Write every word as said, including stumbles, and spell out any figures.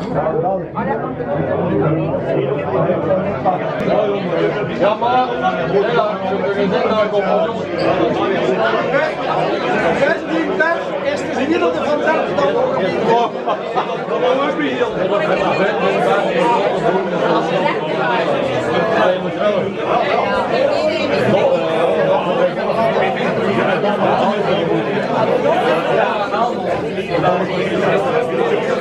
Ja, maar vijftien pers is de gemiddelde van dertig dan ook. Ja,